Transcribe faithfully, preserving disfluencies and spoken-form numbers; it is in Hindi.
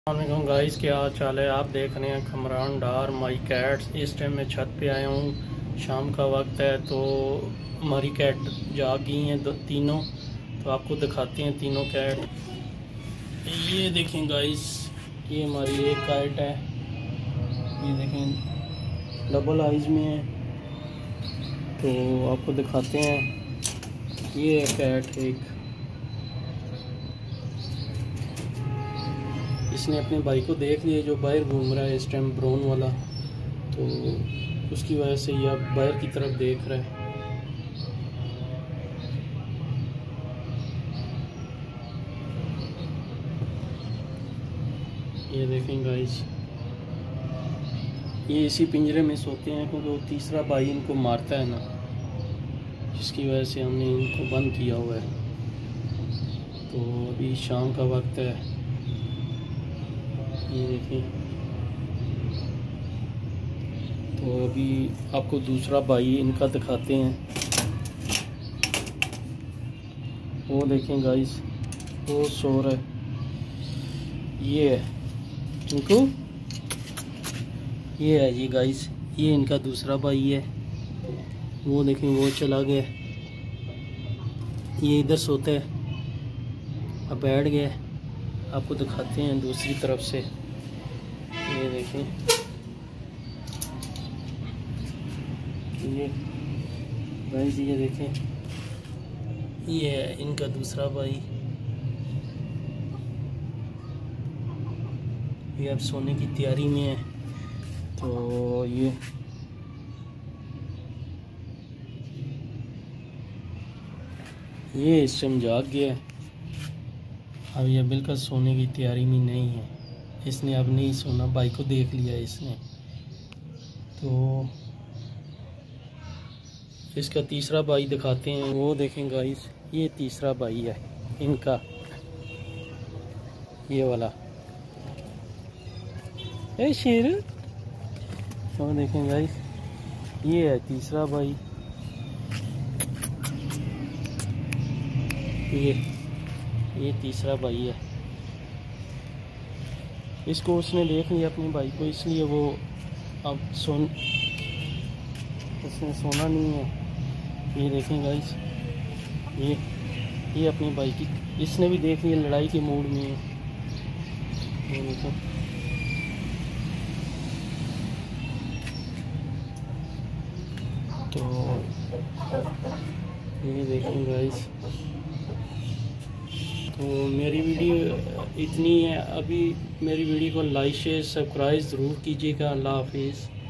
अस्सलाम गाइस, क्या हाल चाल है। आप देख रहे हैं कमरान डार माई कैट्स। इस टाइम मैं छत पे आया हूँ, शाम का वक्त है तो हमारी कैट जाग गई हैं दो तीनों। तो आपको दिखाते हैं तीनों कैट। ये देखें गाइस, ये हमारी एक कैट है, ये देखें डबल आइज में है। तो आपको दिखाते हैं, ये कैट एक इसने अपने भाई को देख लिया जो बाहर घूम रहा है इस टाइम, ब्राउन वाला। तो उसकी वजह से ये अब बाहर की तरफ देख रहा है। ये देखें गाइस, ये इसी पिंजरे में सोते हैं क्योंकि वो तीसरा भाई इनको मारता है ना, जिसकी वजह से हमने इनको बंद किया हुआ है। तो अभी शाम का वक्त है, ये देखें। तो अभी आपको दूसरा भाई इनका दिखाते हैं। वो देखें गाइस, वो सो रहा है। ये है इनको, ये है जी गाइस, ये इनका दूसरा भाई है। वो देखें, वो चला गया, ये इधर सोता है, अब बैठ गया। आपको दिखाते हैं दूसरी तरफ से। ये देखें, ये गाइस, ये देखें, ये है इनका दूसरा भाई। ये अब सोने की तैयारी में है। तो ये ये इस टाइम जाग गया है। अब ये बिल्कुल सोने की तैयारी में नहीं है, इसने अब नहीं सोना, भाई को देख लिया इसने। तो इसका तीसरा भाई दिखाते हैं। वो देखें गाइस, ये तीसरा भाई है इनका, ये वाला। ए शेर, वो देखें गाइस, ये है तीसरा भाई। ये ये तीसरा भाई है। इसको उसने देख लिया अपने भाई को, इसलिए वो अब सोन इसने सोना नहीं है। ये देखें गाइस, ये ये अपने भाई की इसने भी देख लिया, लड़ाई के मूड में है। ये देखें, तो ये देखें गाइस। तो मेरी वीडियो इतनी है। अभी मेरी वीडियो को लाइक शेयर सब्सक्राइब ज़रूर कीजिएगा। अल्लाह हाफिज़।